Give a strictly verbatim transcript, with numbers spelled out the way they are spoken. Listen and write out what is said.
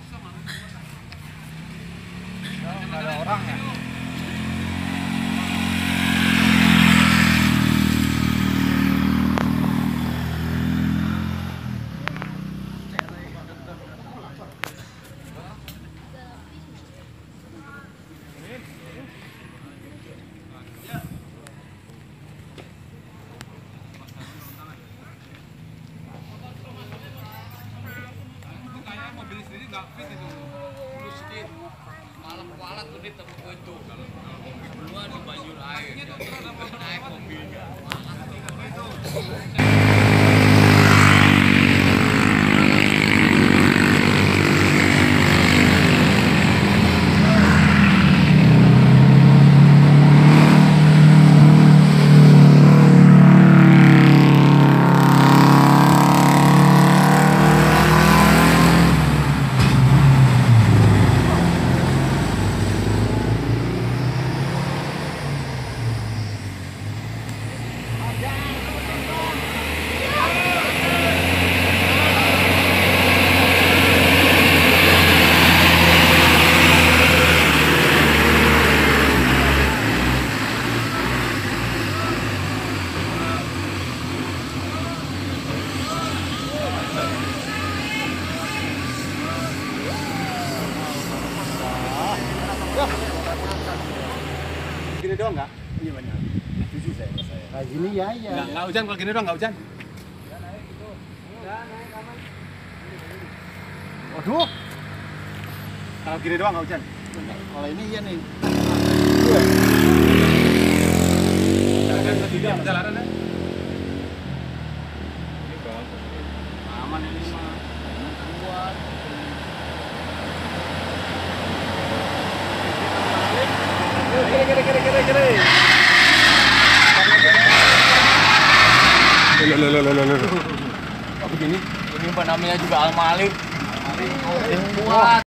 Nggak ada orang ya. Mobil sendiri nggak fit itu, dulu sedikit malah kualat tuh di tempat itu. Kalau mobil duluan di banjir air, naik mobilnya. Gini doang nggak? Iya banyak. Setuju saya sama saya. Kayak gini ya ya. Nggak, nggak hujan kalau gini doang nggak hujan. Waduh. Kalau gini doang nggak hujan. Kalau ini iya nih. Jangan ketiga perjalanan ya. Aman ini mah. Kuat. Kiri kiri kiri kiri kiri. Lo lo lo lo lo. Oh begini, ini apa namanya juga Al Malik. Al Malik kuat.